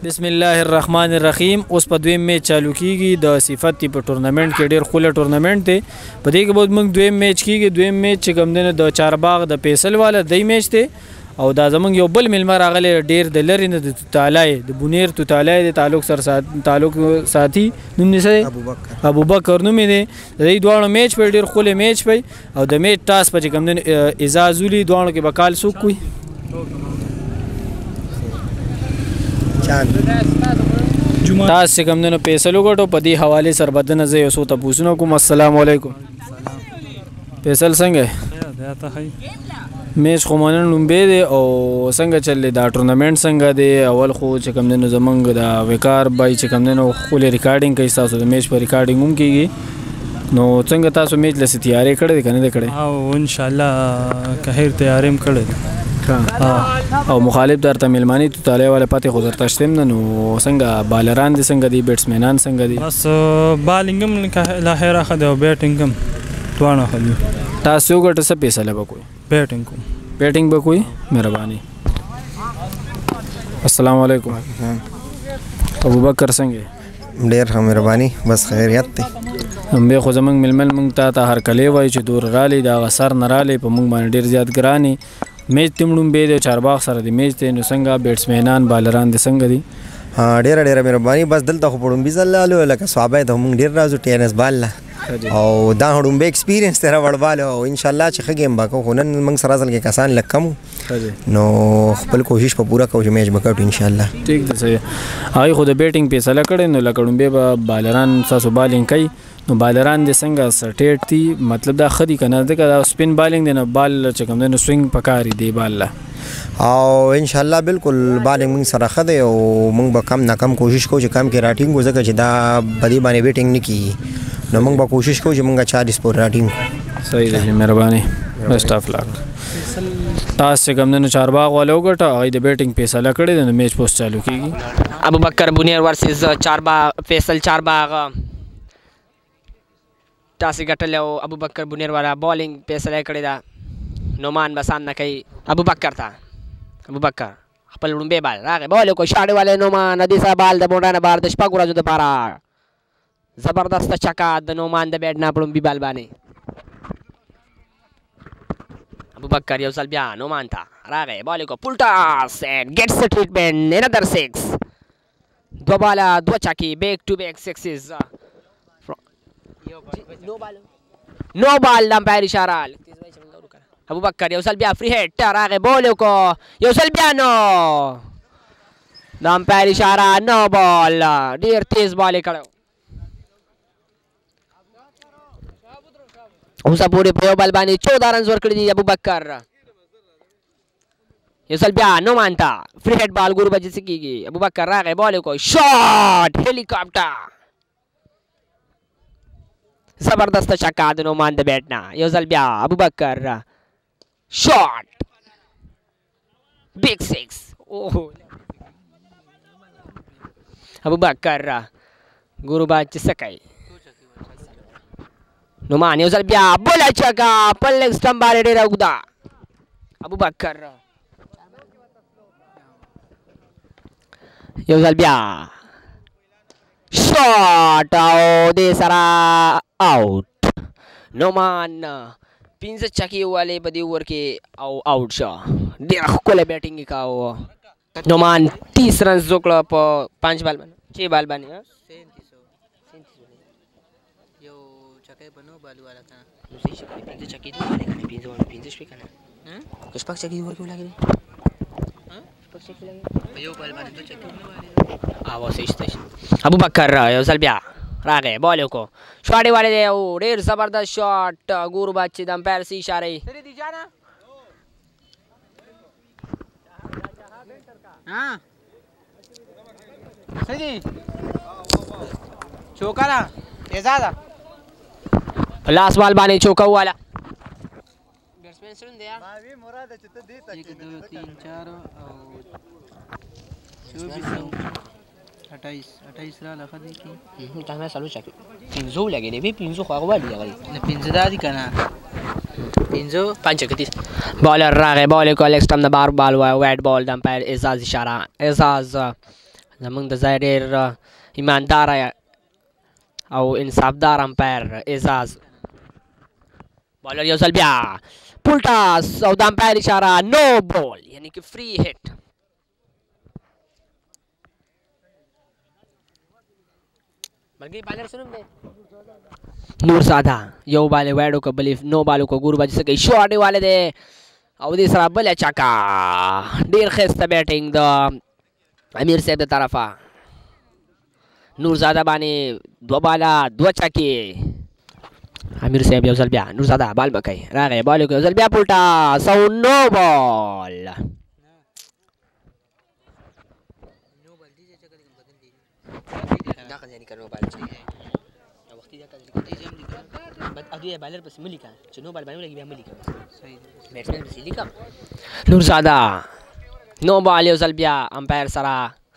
بسم الله الرحمن الرحیم. اوس په دویم میچ چالو کیږي د صفت په ټورنمنت کې ډیر خوله ټورنمنت دی. په دې کې به موږ دویم میچ کیږي. دویم میچ چې کوم دی د چارباغ د فیصل والا دی میچ دی او دا زمونږ یو بل ملمه راغلی ډیر د لرې نه د توتالای د بونیر توتالای د تعلق ساتي نوم یې ابوبکر نوم یې دی. د دې دواړو میچ په ډیر خوله میچ پي او د میچ ټاس په چې کوم دی اعزاز ولي دواړو کې به کال څوک وي تاسو چې کوم دی نو فیصل وګټو. په دې حوالې سره به دنه زه یو څو تپوسونه کوم. السلام علیکم فیصل څنګه میچ خو منن لومبې دی او څنګه چللی دا ټورنمنټ څنګه دی؟ اول خو چې کوم دی نو زمونږ د وقار بای چې کوم دی نو خپلې ریکارډینګ کوي ستاسو د میچ په ریکارډینګ هم کېږي نو څنګه تاسو میچ لسې تیاری کړی دی که نه دی کړی؟ او انشاءالله که خیر تیاری هم کړی دی او مخالف درته میلماني توتالای والا پاتې خو درته شته نه نو څنګه بالران دي څنګه دي بیټسمینان څنګه دي؟ بس بالینګ هم لا خیره ښه دی او بیټینګ هم دواړه ښه دي. تاسو وګټه څه فیصله به کوئ؟ بیټینګ کوم. بیټینګ به کوئ؟ مهرباني. السلام علیکم ابوبکر څنګه؟ ډېر ښه مهرباني بس خیریت دی. همبې خو زمونږ ململ موږ ته هرکلی وایي چې دور رالی د هغه سر نه رالی په موږ باندې ډېر زیات ګران یي. میچ تیم لومبې دی چارباغ سره د میچ دی نو څنګه بیټسمینان بالران دي څنګه دي؟ ډېره مهرباني. بس دلته خو په ړومبي ځل لالو لکه سوابی ته موږ ډېر راځو ټینس بال له او دا ړومبی ایکسپیرینس دی راوړبال او انشاءالله چې ښه ګیم به کوو خو نن موږ سره اصل کې کسان لږ کم نو خپل کوشش په پوره کوو چې میچ به کوو انشاءالله. ټیک دی صحیح. هغوی خو د بیټینګ فیصله کړې نو لکه ړومبی به بالران ستاسو بالینګ کوي نو بالران دې څنګه سټیټ دي مطلب دا ښه دي که نه؟ ځکه دا سپین بالینګ دی نو بال چې کوم دی نو سوینګ پکار دی بال له او انشاءالله بالکل بالینګ موږ سره ښه دی او موږ به کم نه کم کوشش کوو چې کم کې راټینګ وو ځکه چې دا په دې باندې بیټینګ نه کېږي نو موږ به کوشش کوو چې موږ 40 پورې راټینګ کړو. صحیح دی مهرباني. بیسټ آف لک. تاسو چې کوم دی نو چارباغ والا وګټه هغوی د بیټینګ فیصله کړې ده نو میچ پوس چالو کېږي. ابوبکر بونیر ورسز چارباغ فیصل چارباغ تاسې ګټلی او ابوبکر بونیر والا بالینګ فیصله کړې ده. نعمان به سام نه کوي ابوبکر ته. ابوبکر خپل لومبی بال راغی بال یې کړ شاړې والی نعمان د دې سره بال د بونډا نه بهر د شپږ ورځو دپاره زبردسته چکه د نعمان د بیټ نه په لومبي بال باندې. ابوبکر یو ځل بیا نعمان ته راغی بال یې کړ پول ټاس اینډ ګیټس د ټریټمنټ انادر 6 دوه باله دوه چکې بیک ټو بیک سکسز. نو بال د امپایر اشاره. ابوبکر یو ځل بیا فری هیټ راغی بال یې کړ یو ځل بیا نو د امپایر اشاره نو بال ډېر تیز بال یې کړی اوسه پورې په یو بال باندې 14 رنز ورکړي دي ابوبکر. یو ځل بیا نعمان ته فری هیټ بال ګورو به چې څه کېږي. ابوبکر راغی بال یې کړ شاټ هلیکاپټر زبردست چکه د نعمان د بیټ نه. یو ځل بیا ابوبکر شاٹ بیگ 6 ابوبکر ګورو به چې څه کوي. نعمان یو ځل بیا بله چکه په لیګ سټمپ باندې ډېره اوږده. ابوبکر یو ځل بیا شاٹ او دې سره آوټ. نعمان 15 چکې والے په دې اوور کې او آوټ شو. ډېره ښکلی بیټینګ یې کاوه. نعمان 30 رنز وکړه په 5 بال باندې 6 بال باندې. یو چکې په 9 بالو والا که نو صحیح شي 15 چکې دي والې که نه 15 شوې که نه که شپږ چکې دي ورکې ولګېدې شپږ چکې ولګېدې په یو بال باندې 2 چکې ولګېدې او صحیح شته. ابوبکر یو ځل بیا راغی بال یې کړو شاټ یې والی دی او ډېر زبردست شاټ ګورو به چې د امپایر څه اشاره یي. چوکه ده تیزه ده په لاس بال باندې چوکه وواله. بیټسمین څه نوم دی یار؟ 28 را لخه دي کی تا ما سالو چک 15 لګې دی 15 خو هغه وړي هغه 15 دادی کنه 15 5 کتیس بالر راغی بال کولکس تم د بار بال وایټ بال د امپایر اعزاز اشاره اعزاز زمونږ د ځای ډېر ایماندار او انصافدار امپایر اعزاز بالر یو ځل بیا پول ټاس او د امپایر اشاره نو بال یعنی که فری هټ ملګري بالر څه نوم دی نور زاده یو بال یې وایډ وکړه بلې نو بال وکړه ګورو به چې څه کوي شاټ یې والې دی او دې سره بله چکه ډېر ښایسته بیټینګ د امیر صاحب د طرفه نور زاده باندې 2 باله 2 چکې امیر صاحب یو ځل بیا نور زاده بال به کوي راغی بال یې یو ځل بیا پول ټاس او نو بال نور زاده نو بال یو ځل بیا امپایر سره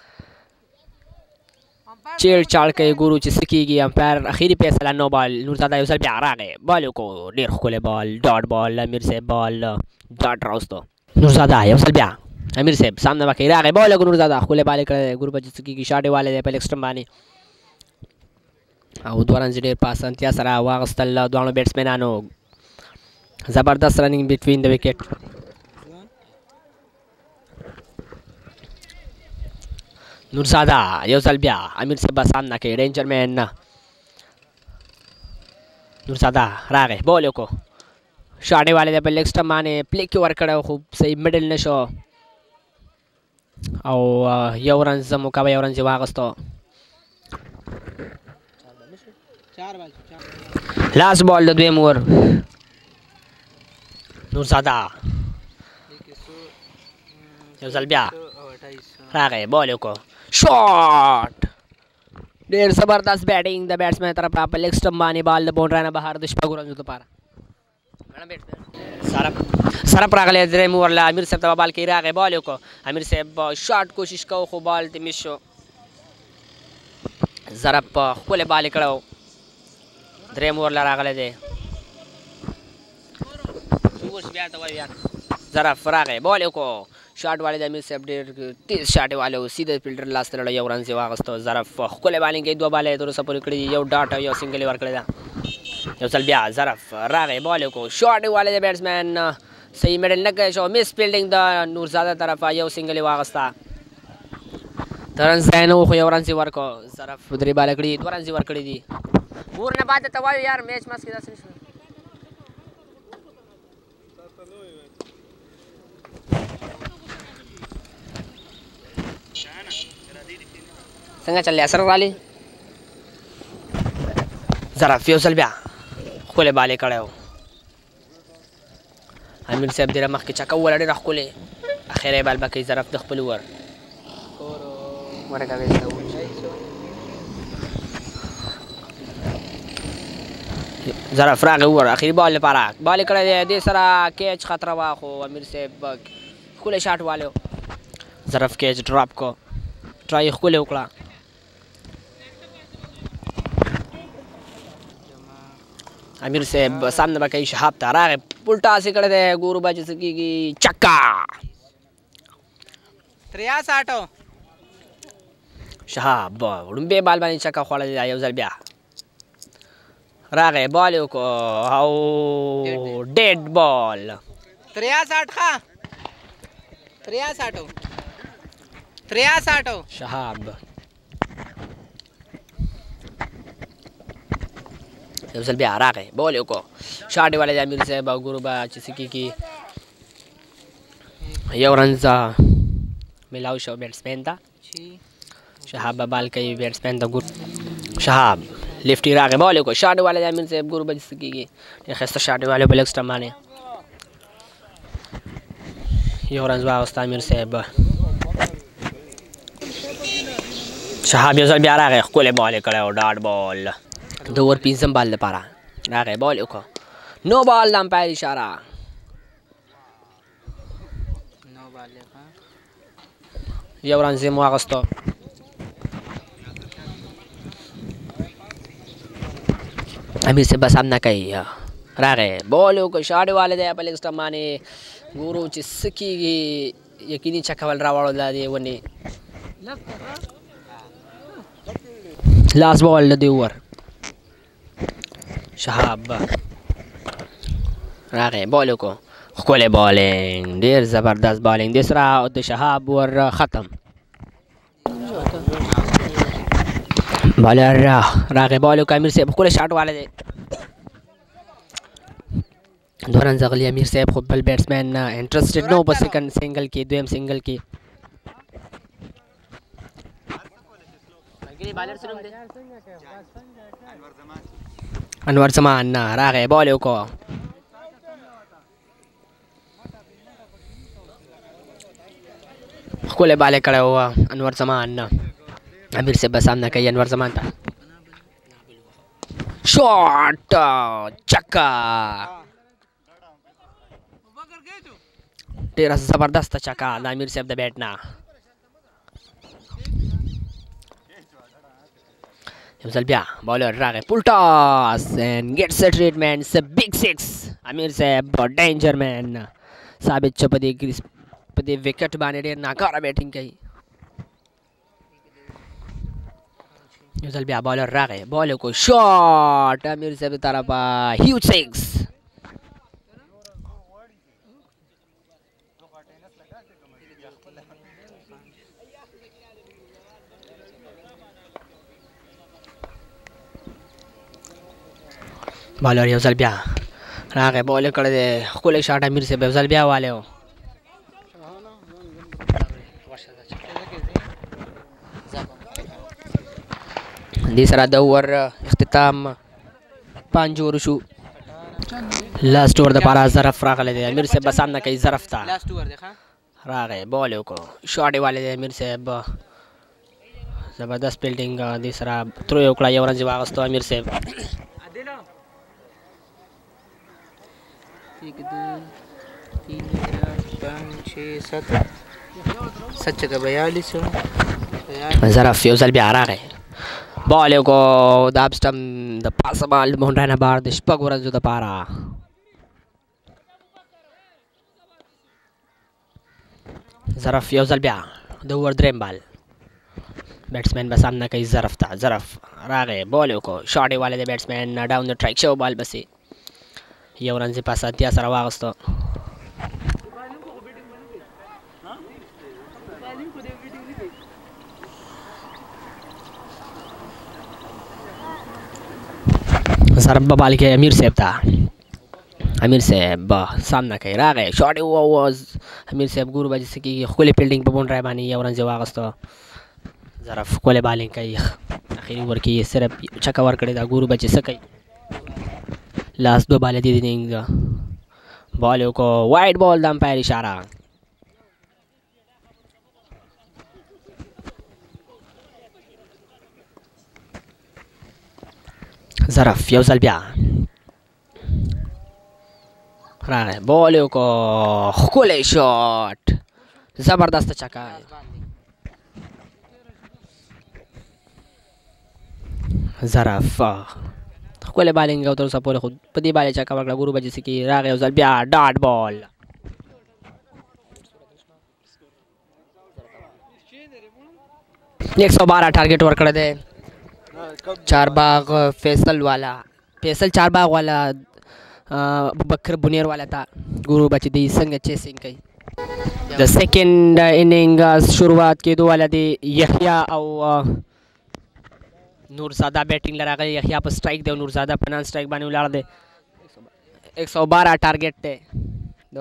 چیړ چاړ کوي ګورو چې څه کېږي امپایر اخري فیصله نو بال نور زاده یو ځل بیا راغی بال یې وکړو ډېر ښکلی بال ډاټ بال امیر صاحب بال ډاټ راوستو نور زاده یو ځل بیا امیر صاحب سامنے به کوي راغی بال یې نور زاده ښکلی بال یې کړی دی ګورو به چې څه کېږي شاټ یې والی دی په لیګ سټمپ باندې او 2 رنز ډېر په اسانتیا سره واغستل دواړو بیټسمینانو زبردست رننګ بټوین د وکټ نور زاده یو ځل بیا امیر صاحب به سامنا کوي ډینجر مین نور زاده راغی بال یې وکړو شاټ یې والی دی په لیګ سټمپ باندې پلیک یې ورکړی خو صحیح میډل نه شو او یو رنز موقع یو رنز یې واغستو لاست بال د دویم اوور نور زاده یو ځل بیا راغی بال یې وکړو شاټ ډېر زبردست بیټینګ د بیټسمین طرفه په لیګ سټمپ باندې بال د باونډرۍ نه بهر د شپږو رنزو دپاره سرپ راغلی درېیم اوور له امیر صاحب ته به بال کوي راغی بال یې وکړو امیر صاحب شاټ کوشش کوو خو بال ته مس شو ضرب ښکلی بال یې کړی و درېیم اوور له راغلی دی ظرف راغی بال یې وکړو شاټ والی د امیر صاحب ډېر تیز شاټ یې والی و سیده فیلډر لاس ته لړی یو رنز یې واغستو ظرف ښکلی بالینګ کوي 2 باله یې تر اوسه پورې کړي دي یو ډاټ او یو سنګل یې ورکړې ده یو ځل بیا ظرف راغی بال یې وکړو شاټ یې والی د بیټسمین صحیح میډل نه کوی شو مس فیلډینګ د نورزاده طرفه یو سنګل یې واغسته د رنز ځای نه و خو یو رنز یې ورکړو ظرف 3 باله کړي 2 رنز یې ورکړي دي اور نه بعد ته وایو یار میچ مس کې داسې نه شو څنګه چللی اثر رالی ظرف یو ځل بیا ښکلی بال یې کړی و امیر صاحب ډېره مخکې چکه ووله ډېره ښکلې اخر یې بال به کوي ظرف د خپل اوور ظرف راغی اوور اخري بال لپاره بال یې کړی دی دې سره کیچ خطره وه خو امیر صاحب ښکلی شاټ والی ظرف کیچ ډراپ کو ټرای یې ښکلې وکړه امیر صاحب سامنے به کوي شهاب ته راغی پول ټاس یې کړی دی ګورو به چې څه کېږي چکه 63 شهاب وړومبی بال باندې چکه خوړلې ده یو ځل بیا راغی بال یې وکړو او ډیډ بال 63 شهاب یو ځل بیا راغی بال یې وکړو شاټ یې والی د امیر صاحب او ګورو به چې څه کېږي یو رنز میلاو شو بیټسمین ته شهاب به بال کوي بیټسمین ته ګور شهاب لیفټي راغی بال یې وکړو شاټ یې والی د امیر صاحب ګورو به چې څه کېږي ډېر ښایسته شاټ یې والی په لیګ سټمپ باندې یو رنز واغسته امیر صاحب شهاب یو ځل بیا راغی ښکلی بال یې کړی و ډاټ بال د اوور 5م بال لپاره راغی بال یې وکړو نو بال د امپایر اشاره یو رنز یې واغستو امیر صاحب به سامنا کوي راغی بال یې وکړو شاټ یې والی دی په لیګ سټمپ باندې ګورو چې څه کېږي یقیني چکول راوړو دا دې ونې لاست بال د دې اوور شهاب راغی بال وکړو ښکلی بالینګ ډېر زبردست بالینګ دې سره د شهاب اوور ختم بالر راغی بال وکړو امیر صاحب ښکلی شاټ والی دی دوه رن غلی امیر صاحب خو بل بیټسمین انټرسټډ نه و په سیکنډ سنګل کې دویم سنګل کې انور زمان راغی بال وکړو ښکلی بال یې کړی و انور زمان امیر صاحب به سامنا کوي انور زمان ته شاټ چکه ډېره زبردسته چکه د امیر صاحب د بیټ نه یو ځل بیا بالر راغی پول ټاس and gets a treatment it's a big six امیر صاحب ډینجر مین ثابت چې په دې وکټ باندې ډېر ناکاره بیټینګ کوي یو ځل بیا بالر راغی بال وکړو شاټ امیر صاحب د طرفه هیوج سکس بالر یو ځل بیا راغی بال یې کړی دی ښکلی شاټ امیر صاحب یو ځل بیا والی و دې سره د اوور اختتام 5 اوور شو لاست اوور دپاره ظرف راغلی دی امیر صاحب به سامنا کوي ظرف ته راغی بال یې وکړو شاټ یې والی دی امیر صاحب زبردست فیلډینګ دې سره ترو یې وکړه یو رن یې واخیستو امیر صاحب 1 2 3 4 5 6 7 7 42 ظرف یو ځل بیا راغی بال یې وکړو د اپسټم د پاسه بال د باونډرۍ نه بهر د شپږو ورځو دپاره ظرف یو ځل بیا د اوور دریم بال بیټسمین به سامنا کوي ظرف ته ظرف راغی بال یې وکړو شاټ یې والی دی بیټسمین ډاون د ټرایک شوی بال بسې یو رن یې په اسانتیا سره واخیستو ضرب به بال کوي امیر صاحب ته امیر صاحب سامنا کوي راغی شاټ یې وواز امیر صاحب ګورو به چې څه کېږي ښکلې فیلډینګ په باونډرۍ باندې یو رن یې واخیستو ظرف ښکلی بالینګ کوي اخري اوور کې یې صرف چکه ورکړې ده ګورو به چې څه کوي لاست 2 بالې دي اننګ بال یې وکړو وایډ بال د امپایر اشاره ظرف یو ځل بیا راغی بال یې وکړو ښکلی شاټ زبردسته چکه ظرف ښکلی بالینګ او تر اوسه پورې خو په دې بال یې چکه ورکړه ګورو به چې څه کېږي راغی یو ځل بیا ډاټ بال 112 ټارګېټ ورکړی دی چارباغ فیصل چارباغ والا ابوبکر بونیر والا ته ګورو به چې دوی څنګه چیسینګ کوي د سیکنډ اننګ شروعات کېدو والا دی یحیی او نورزاده بیټینګ لراغلی یحیی په سټرایک دی او نورزاده په نان سټرایک باندې ولاړ دی 112 ټارګېټ دی د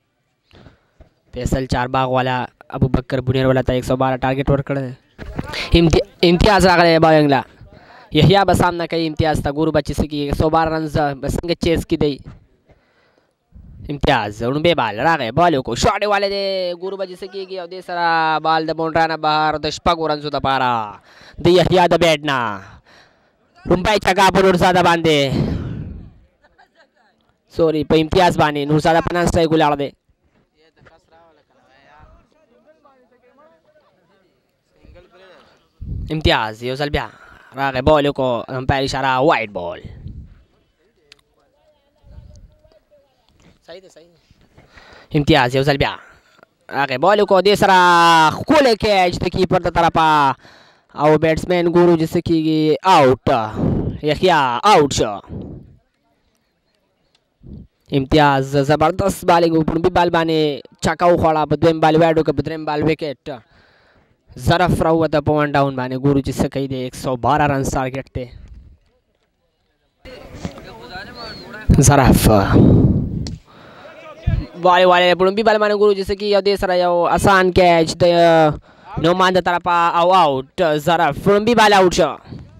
فیصل چارباغ والا ابوبکر بونیر والا ته 112 ټارګېټ ورکړی دی امتیاز راغلی بالنګ له یحیی به سامنا کوي امتیاز ته ګورو به چې څه کېږي 112 رنز به څنګه چیز کېدی امتیاز لومبی بال راغی بال یې وکړو شاټ یې والی دی ګورو به چې څه کېږي او دې سره بال د باونډرۍ نه بهر د شپږو رنزو دپاره د یحیی د بیټ نه لومبی چکه په نورزاده باندې سوري په امتیاز باندې نورزاده په نان سټرایک ولاړ دی امتیاز یو ځل بیا راغی بال یې وکړو امپایر اشاره وایډ بال امتیاز یو ځل بیا راغی بال یې وکړو دې سره ښکلی کیچ د کیپر د طرفه او بیټسمین ګورو چې څه کېږي آوټ یحیی آوټ شو امتیاز زبردست بالینګ په لومبي بال باندې چکه وخوړه په دویم بال وایډ وکړه په دریم بال وکټ ظرف راووته په ون ډاون باندې ګورو چې څه کوي دی 112 رنز ټارګټ دی ظرف والے په لومبي بال باندې ګورو چې څه کوي یو دې سره یو اسان کیچ د نومان د طرفه او آوټ ظرف په لومبي بال آوټ شو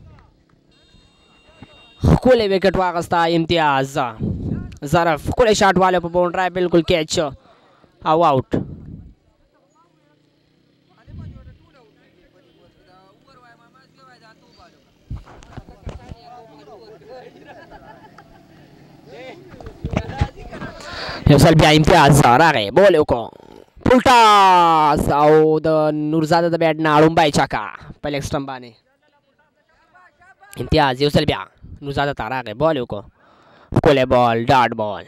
ښکلی وکټ واخیسته امتیاز ظرف ښکلی شاټ والو په باونډرۍ بالکل کیچ شو او آوټ یو ځل بیا امتیاز راغی بول یې وکړو پولټاس او د نورزاده د بیټ نه اړومبی چکه په لیګ سټمپ باندې امتیاز یو ځل بیا نورزاده ته راغی بول یې وکړو ښکلی بال ډاټ بال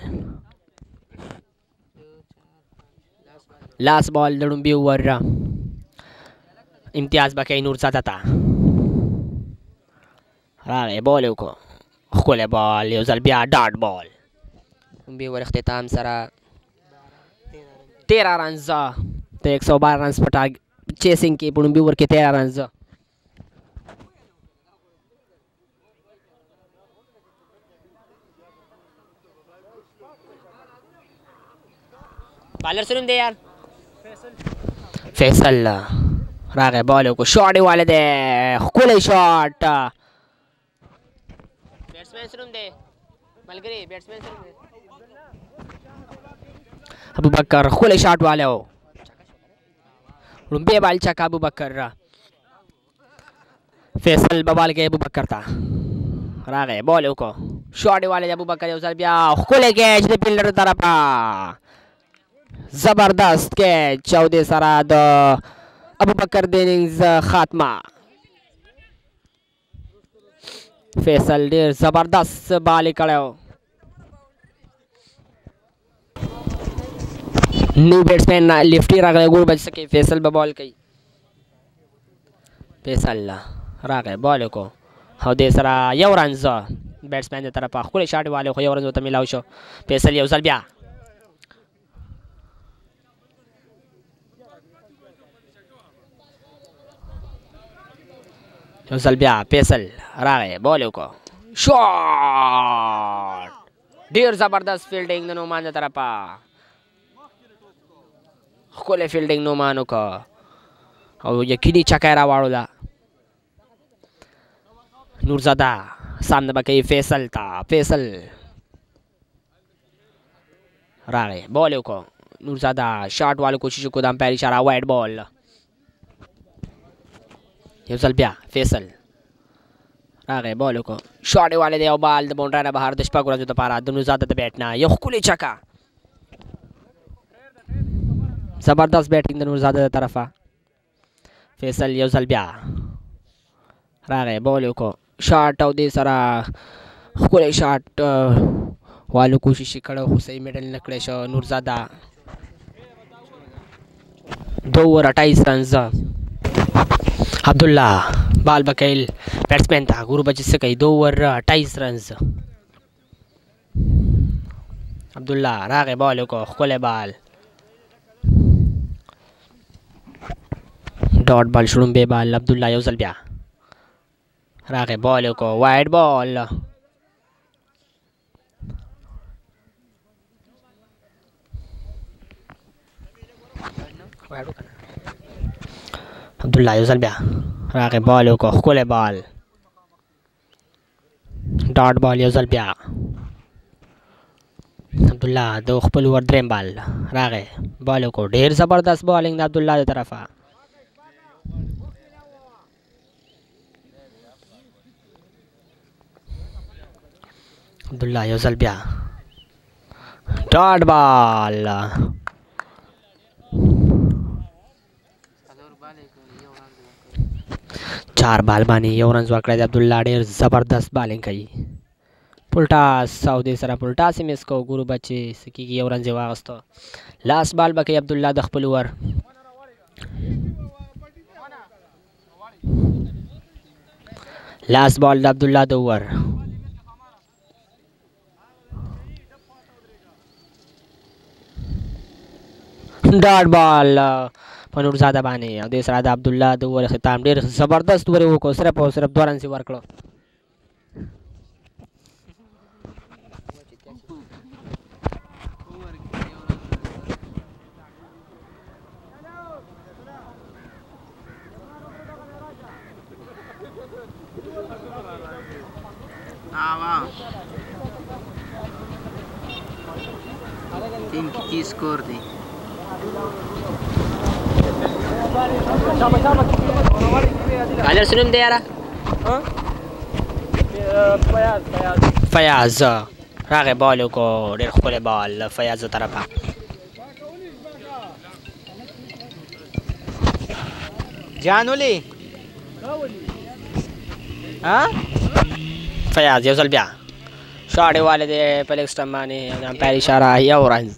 لاس بال د لومبي اوور امتیاز به کوي نورزاده ته راغی بول یې وکړو ښکلی بال یو ځل بیا ډاټ بال لومبي اوور اختتام سره 13 رنز د 112 رنز په چیسنګ کې په لومبي اوور کې 13 رنز بالر سره دی یار فیصل راغی بال وکړو شاټ یې والی دی ښکلی شاټ بیټسمین سره دی ملګري بیټسمین سره دی ابوبکر ښکلی شاټ والی و لومبی بال چکه ابوبکر فیصل به بال کوي ابوبکر ته راغی بال یې وکړو شاټ یې والی دی ابوبکر یو ځل بیا ښکلی کیچ د فیلډر طرفه زبردست کیچ او دې سره د ابوبکر د اننګز خاتمه فیصل ډېر زبردست بال یې کړی و نیو بیټسمین لیفټي راغلی ګور به څه کوي فیصل به بال کوي فیصل راغی بال یې کړو او دې سره یو رنز بیټسمین د طرفه ښکلی شاټ یې والی خو یو رنز ورته میلاو شو فیصل یو ځل بیا یو ځل بیا فیصل راغی بال یې وکړو شاټ ډېر زبردست فیلډینګ د نومان د طرفه ښکلی فیلډینګ نومان وکړه او یقیني چکه یې راواړوله نورزاده سامنے به کوي فیصل ته فیصل راغی بال یې وکړو نورزاده شاټ والو کوشش وکړو د امپایر اشاره وایډ بال یو ځل بیا فیصل راغی بال وکړو شاټ یې والی دی او بال د باونډرۍ نه بهر د شپږ ورځو دپاره د نورزاده د بیټ نه یو ښکلې چکه زبردست بیټینګ د نورزاده د طرفه فیصل یو ځل بیا راغی بال یې وکړو شاټ او دې سره ښکلی شاټ والو کوشش یې کړی خو صحیح میډل نه کړی شو نورزاده 2 اوور 28 رنز عبدالله بال به کوي بیټسمین ته ګورو به چې څه کوي 2 اوور 28 رنز عبدالله راغی بال یې وکړو ښکلی بال ډاټ بال شړومبی بال عبدالله یو ځل بیا راغی بال یې وکړو وایډ بال عبدالله یو ځل بیا راغی بال یې وکړو ښکلی بال ډاټ بال یو ځل بیا عبدالله د خپل اوور دریم بال راغی بال یې وکړو ډېر زبردست بالینګ د عبدالله د طرفه عبدالله یو ځل بیا ډاټ بال 4 بال باندې یو رنز ورکړی دی عبدالله ډېر زبردست بالینګ کوي پولټاس او دې سره پولټاس یې مس کو ګورو به چې څه کېږي یو رنز یې واخیسته لاس بال به کوي عبدالله د خپل اوور لاست بال د عبد الله د اوور ډاټ بال په نورزاده باندې او د سره د عبد الله د اوور ختم ډیر زبردست ور وکړ صرف او صرف 2 رن سي ورکړو तीन की स्कोर थी कलर सुनम दे यारा फयाज راغی بال کو ډېر ښکلی بال فیاض طرفه جانولی ها فیاض یو ځل بیا شاټ یې والی دی په لیګ سټمپ باندې د امپایر اشاره یو رن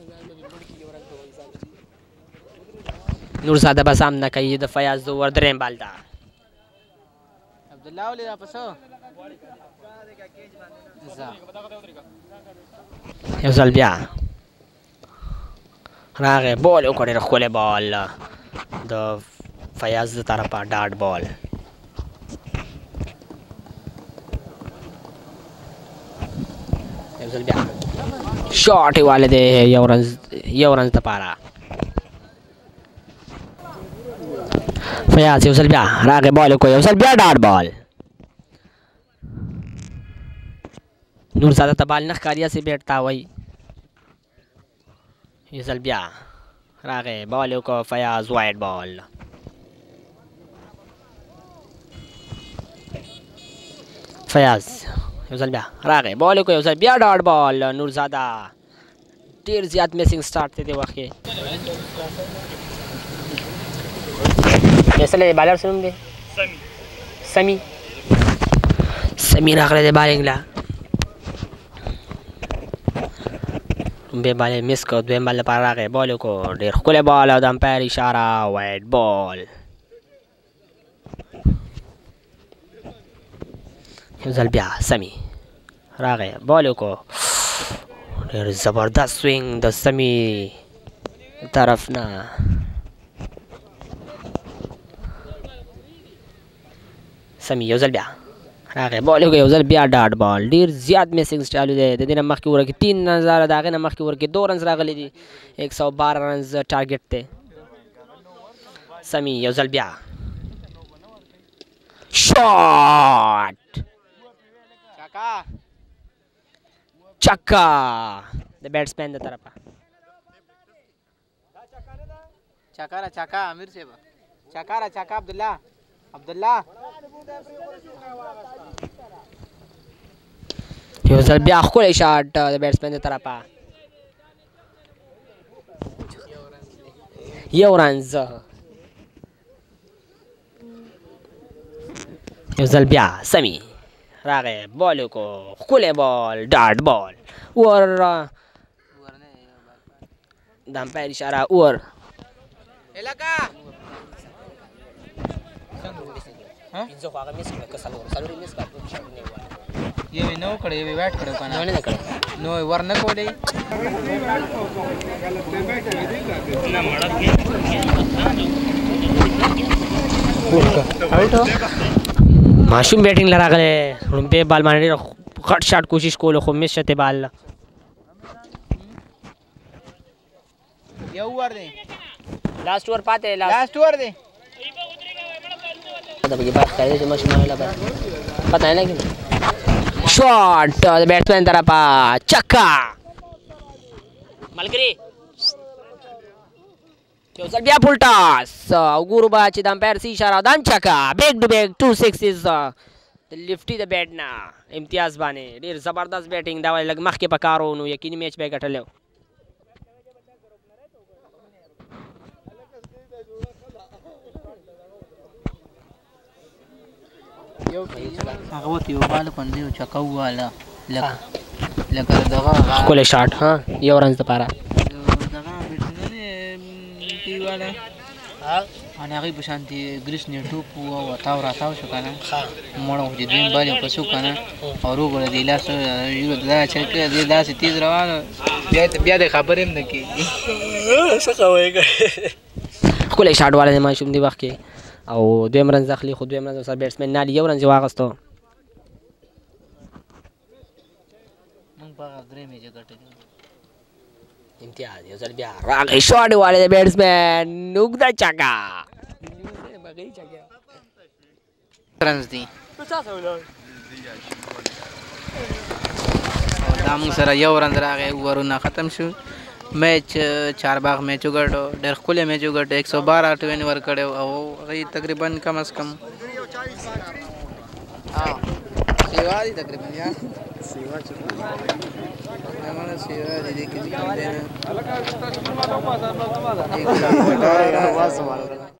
نورزاده به سامنه کوي د فیاض د اوور درېیم بال ته عبدالله ولې دا پسو یو ځل بیا راغی بال وکړ ډېر ښکلی بال د فیاض د طرفه ډاټ بال یو ځل بیا شاټ یې والی دی یو رنز دپاره فیاض یو ځل بیا راغی بال وکړ یو ځل بیا ډاټ بال نورزاده ته بال نه ښکاري هسې بیټ ته وایي یو ځل بیا راغی بال یې وکړ فیاض وایډ بال فیاض یو ځل بیا راغی بال یې وکړ یو ځل بیا ډاټ بال نورزاده ډېر زیات میسنګ سټارټ دی دې وخت کې فیصل بالر څه نوم دی سمی راغلی دی بالینګ له لومبی بال یې مس کړ دویم بال لپاره راغی بال یې وکړ ډېر ښکلی بال او د امپایر اشاره وایډ بال یو ځل بیا سمی راغی بال یې وکړ ډېر زبردست سوینګ د سمی طرف نه سمی یو ځل بیا راغی بال یې وکړ یو ځل بیا ډاټ بال ډېر زیات میسنګ چالو دی د دې نه مخکې اوور کې 3 رنز راغله د هغې نه مخکې اوور کې 2 رنز راغلی دي 112 رنز ټارګېټ دی سمی یو ځل بیا شاټ چکا د بیټسمین د طرفه چکا امیر صاحب چکا عبدالله یو ځل بیا ښکلی شاټ د بیټسمین د طرفه یو رنز یو ځل بیا سمی راغی بال یې وکړ ښکلی بال ډاټ بال اور د امپایر اشاره اور پنځه خو هغه مس کړه که څلور یې مس کړه یو یې نه وکړه یو یې ویټ کړه کنه نه کړه نو یې ور نه کولی ماشوم بیټینګ له راغلی لومبی بال باندې ډېر غټ شاټ کوشش کولو خو مس شتې بال یو ور دی لاست اوور پاتې لاست اوور دی شاټ د بیټسمین طرفه چکا ملګري یو ځل بیا فول ټاس او ګورو به چې د امپایر څه اشاره دا هم چکا بیک ټو بیک 2 سکسز د لیفټي د بیټ نه امتیاز باندې ډېر زبردست بیټینګ دا ولې لږ مخکې په کار و نو یقیني میچ به یې ګټلی هغه وته یو بال باندې یو چکا وواله لکه دغه ښکلی شاټ ها یو رنز دپاره ان هغه په شانتي ګریس نیټو او تاو راتاو شو کنه مړو چې دین باندې پسو کنه او وګوره دی لاس یو دا چې دی داسې تیز روانه بیا د خبرې نه کی څه کوي خولې شاټ والے ما شوم دی وخت کې او دویم رنز اخلي خو دویم رنز سره بیټسمن نه یو رنز واغستو مونږ په درې میچ ګټلې امتیاز یو ځل بیا راغی شاټ والے د بیټسمن نوګدا چاکا رنز دي دا موږ سره یو رنز راغی ورونه ختم شو میچ چارباغ میچ وګټو ډېر ښکلی میچ وګټو 112 ټوین ورکړی او هغې تقریبا کم از کم سیوا دي تقریبا یا سیوا دي کې